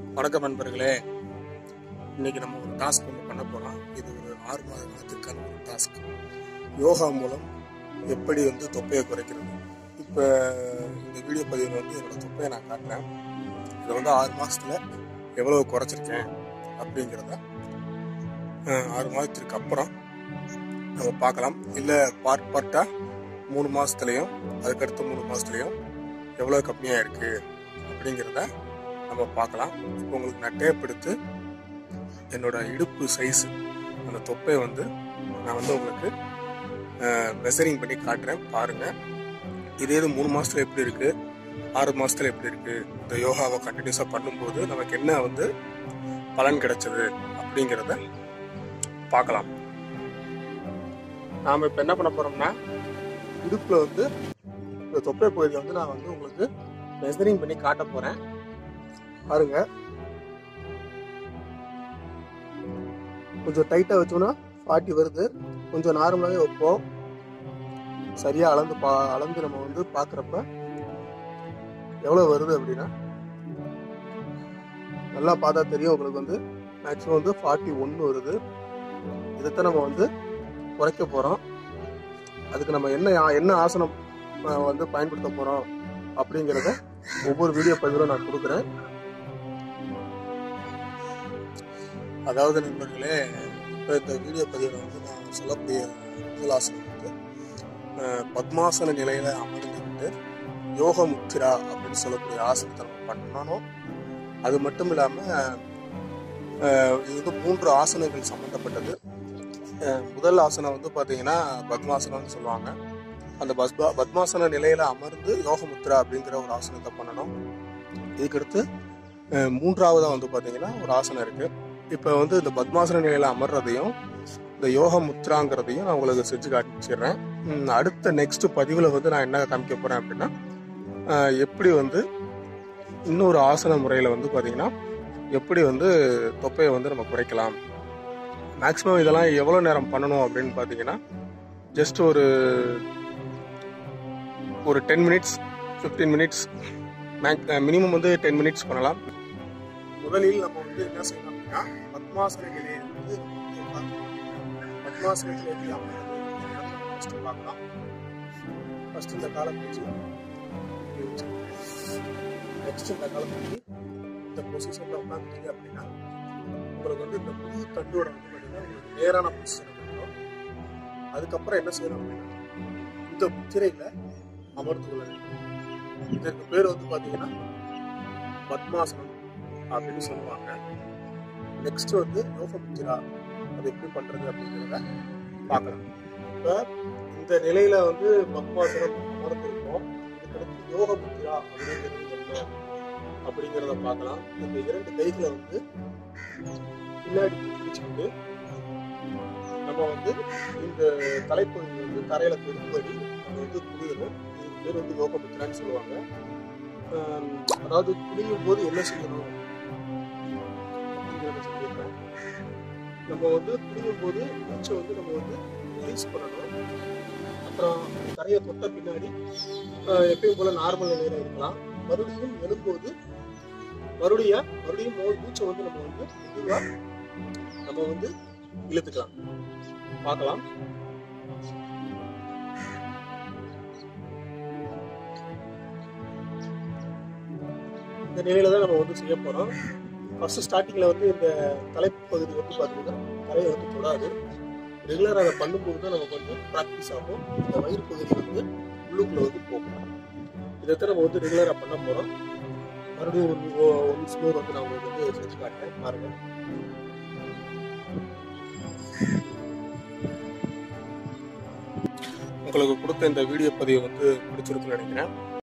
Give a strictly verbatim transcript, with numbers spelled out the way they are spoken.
வணக்கம் நண்பர்களே. இன்னைக்கு நம்ம ஒரு டாஸ்க் ஒன்று பண்ண போறோம். இது ஒரு ஆறு மாத காலத்திற்கான ஒரு டாஸ்க். யோகா மூலம் எப்படி வந்து தொப்பையை குறைக்கிறது. இப்போ இந்த வீடியோ பதிவில் வந்து என்னோட தொப்பையை நான் காட்டுறேன். இதை வந்து ஆறு மாசத்துல எவ்வளவு குறைச்சிருக்கேன் அப்படிங்கிறத ஆறு மாதத்திற்கு அப்புறம் நம்ம பார்க்கலாம். இல்லை பார்ட் பார்ட்டா மூணு மாசத்துலையும் அதுக்கடுத்த மூணு மாசத்துலையும் எவ்வளோ கம்மியாக இருக்கு அப்படிங்கிறத நம்ம பார்க்கலாம். இப்போ உங்களுக்கு நான் டேப் எடுத்து என்னோட இடுப்பு சைஸு அந்த தொப்பையை வந்து நான் வந்து உங்களுக்கு மெஷரிங் பண்ணி காட்டுறேன், பாருங்க. இதே இது மூணு மாசத்துல எப்படி இருக்கு, ஆறு மாசத்துல எப்படி இருக்கு, இந்த யோகாவை கண்டினியூஸா பண்ணும்போது நமக்கு என்ன வந்து பலன் கிடைச்சது அப்படிங்கிறத பார்க்கலாம். நாம இப்ப என்ன பண்ண போறோம்னா, இடுப்புல வந்து இந்த தொப்பை பகுதியை வந்து நான் வந்து உங்களுக்கு மெஷரிங் பண்ணி காட்ட போறேன். பாருங்க, கொஞ்சம் டைட்டா வச்சோம்னா ஃபார்ட்டி வருது. கொஞ்சம் நார்மலாவே வைப்போம். சரியா அளந்து பா அளந்து நம்ம வந்து பாக்குறப்ப எவ்வளவு வருது அப்படின்னா நல்லா பார்த்தா தெரியும் உங்களுக்கு. வந்து மேக்ஸிமம் வந்து ஃபார்ட்டி ஒன்னு வருது. இதைத்தான் நம்ம வந்து குறைக்க போறோம். அதுக்கு நம்ம என்ன என்ன ஆசனம் வந்து பயன்படுத்த போறோம் அப்படிங்கிறத ஒவ்வொரு வீடியோ பதிவில் நான் கொடுக்குறேன். அதாவது நண்பர்களே, இப்போ இந்த வீடியோ பதிவில் வந்து நான் சொல்லக்கூடிய முதல் ஆசனம் வந்து பத்மாசன நிலையில அமர்ந்துக்கிட்டு யோக முத்திரா அப்படின்னு சொல்லக்கூடிய ஆசனத்தை நம்ம பண்ணணும். அது மட்டும் இல்லாம இது வந்து மூன்று ஆசனங்கள் சம்பந்தப்பட்டது. முதல் ஆசனம் வந்து பாத்தீங்கன்னா பத்மாசனம்னு சொல்லுவாங்க. அந்த பஸ்பா பத்மாசன நிலையில அமர்ந்து யோக முத்திரா அப்படிங்கிற ஒரு ஆசனத்தை பண்ணணும். இதுக்கடுத்து மூன்றாவதா வந்து பாத்தீங்கன்னா ஒரு ஆசனம் இருக்கு. இப்ப வந்து இந்த பத்மாசன நிலையில அமர்றதையும் இந்த யோக முத்ராங்கிறதையும் நான் உங்களுக்கு செஞ்சு காட்டிச்சிடுறேன். அடுத்த நெக்ஸ்ட் பதிவுல வந்து நான் என்ன காமிக்க போறேன் அப்படின்னா, எப்படி வந்து இன்னொரு ஆசன முறையில வந்து பாத்தீங்கன்னா எப்படி வந்து தொப்பையை வந்து நம்ம குறைக்கலாம். மேக்சிமம் இதெல்லாம் எவ்வளவு நேரம் பண்ணணும் அப்படின்னு பாத்தீங்கன்னா, ஜஸ்ட் ஒரு ஒரு ten minutes fifteen minutes minimum வந்து டென் மினிட்ஸ் பண்ணலாம். முதலில் நம்ம வந்து என்ன செய்யணும் அப்படின்னா, பத்மாசன நிலையை வந்து பத்மாசனத்தில் எப்படி அமர்றது பார்க்கலாம். ஃபர்ஸ்ட் இந்த காலம் வச்சு நெக்ஸ்ட் இந்த காலம் வச்சு இந்த பொசிஷன்ல உட்காந்துட்டீங்க அப்படின்னா உங்களுக்கு வந்து இந்த முழு தண்டோட வந்து பார்த்தீங்கன்னா உங்களுக்கு நேரான பொசிஷன் இருக்கணும். அதுக்கப்புறம் என்ன செய்யணும் அப்படின்னா, இந்த முத்திரையில அமர்ந்து கொள்ள வேண்டும். இதற்கு பேர் வந்து பாத்தீங்கன்னா பத்மாசனம் அப்படின்னு சொல்லுவாங்க. நெக்ஸ்ட் வந்து யோக முத்திரா, அது எப்படி பண்றது அப்படிங்கிறத பார்க்கலாம். இப்ப இந்த நிலையில வந்து பத்மாசனம் அமர்ந்திருக்கோம். இதுக்கடுத்து யோக முத்திரா அப்படிங்கிறது என்ன அப்படிங்கிறத பார்க்கலாம். இந்த இரண்டு கைகளை வந்து பின்னாடி பிடிச்சுக்கிட்டு நம்ம வந்து இந்த தலைப்பகுதி வந்து தரையில பெரும்படி நம்ம வந்து குடியணும். இது பேர் வந்து யோக முத்திரான்னு சொல்லுவாங்க. அதாவது குடியும் போது என்ன செய்யணும் அப்படிங்கிறத சொல்லியிருக்கேன். நம்ம வந்து குடியும் போது மூச்சை வந்து நம்ம வந்து ரிலீஸ் பண்ணணும். அப்புறம் தரையை தொட்ட பின்னாடி எப்பயும் போல நார்மல் நிலையில இருக்கலாம். மறுபடியும் எழும்போது மறுபடியும் மறுபடியும் மூச்சை வந்து நம்ம வந்து மெதுவா நம்ம வந்து இழுத்துக்கலாம். பார்க்கலாம். இந்த நிலையில தான் நம்ம வந்து செய்ய போறோம். ஃபர்ஸ்ட் ஸ்டார்டிங்ல வந்து இந்த தலைப்பகுதி வந்து பாத்தீங்கன்னா தரையை வந்து தொடாது. ரெகுலரா அதை பண்ணும்போது தான் நமக்கு வந்து ப்ராக்டிஸ் ஆகும். இந்த வயிறு பகுதி வந்து உள்ளுக்குள்ள வந்து போகும். இதைத்தான் நம்ம வந்து ரெகுலரா பண்ண போறோம். மறுபடியும் ஒரு ஒன் ஸ்மோர் வந்து நான் உங்களுக்கு வந்து செஞ்சு காட்டுறேன், பாருங்க. உங்களுக்கு கொடுத்த இந்த வீடியோ பதிவு வந்து பிடிச்சிருக்குன்னு நினைக்கிறேன்.